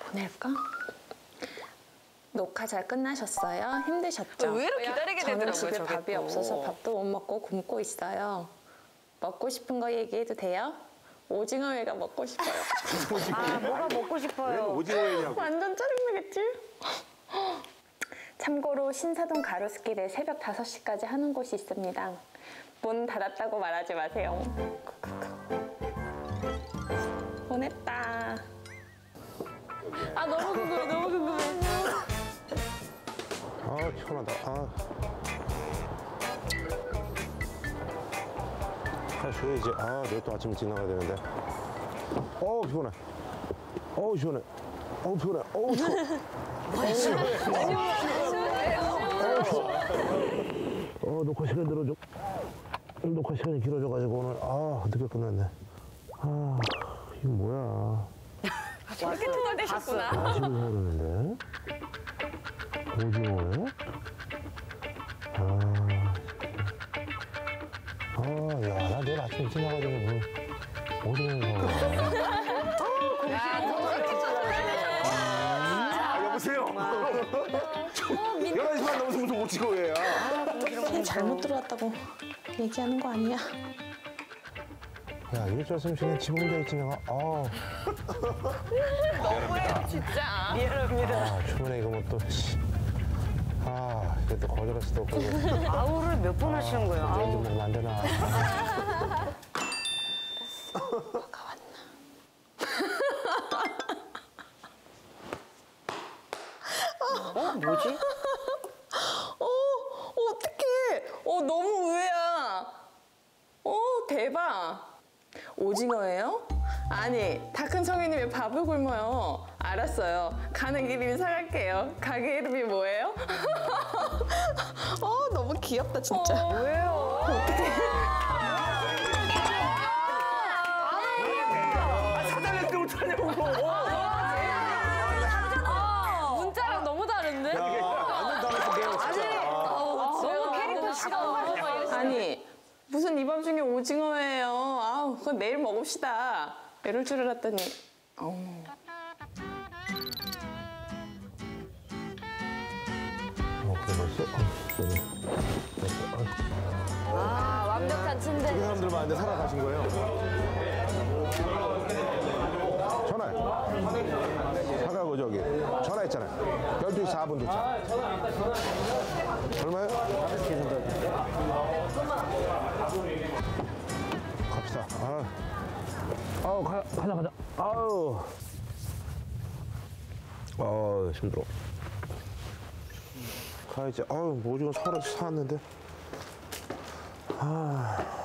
보낼까? 녹화 잘 끝나셨어요? 힘드셨죠? 의외로 기다리게 되더라고요. 저는 집에 밥이 또. 없어서 밥도 못 먹고 굶고 있어요. 먹고 싶은 거 얘기해도 돼요? 오징어회가 먹고 싶어요. 아, 뭐가 먹고 싶어요? 오징어회냐고. 완전 짜증나겠지? 참고로 신사동 가로수길에 새벽 5시까지 하는 곳이 있습니다. 문 닫았다고 말하지 마세요. 보냈다. 아, 너무 궁금해, 너무 궁금해. 아, 피곤하다. 아. 쉬어야지. 아, 내일 또 아침 일찍 나가야 되는데. 어우, 피곤해. 어우, 시원해. 어우, 피곤해. 어우, 추워. 녹화 시간 늘어져. 녹화 시간이 길어져가지고 오늘, 늦게 끝났네. 이거 뭐야. 이렇게 투덜대셨구나. 야식을 해야 되는데. 오징어에? 야, 나 내일 아침 일찍 나가지고 뭐, 오징어 먹어. 여보세요? 11시만 넘어서 무슨 오징어회야? 잘못 들어왔다고 얘기하는 거 아니야? 야, 이럴 줄 알았으면 그냥 집 혼자 있지 내가. 너무해요, 진짜. 미안합니다. 주문에 이거 뭐 또, 이게 또 거절할 수도 없고. 아우를 몇 번 하시는 거예요? 왠지 아우. 먹으면 안 되나. 뭐가 왔나? 뭐지? 어떡해. 너무 의외야. 대박. 오징어예요? 아니, 다 큰 성인이 왜 밥을 굶어요? 알았어요. 가는 길이면 사갈게요. 가게 이름이 뭐예요? 너무 귀엽다, 진짜. 왜요? 사달낼 때 못하냐고. 문자랑 너무 다른데? 완전 다르신데요, 진짜. 너무 캐릭터가 아니, 무슨 이 밤중에 오징어예요. 그건 내일 먹읍시다. 이럴 줄 알았더니. 완벽한 침대. 이 사람들 많은데 살아가신 거예요? 전화해. 사가고 저기 전화했잖아요. 12시 4분 도착. 얼마요? 갑시다. 가자. 힘들어. 가야지. 오징어 사왔는데.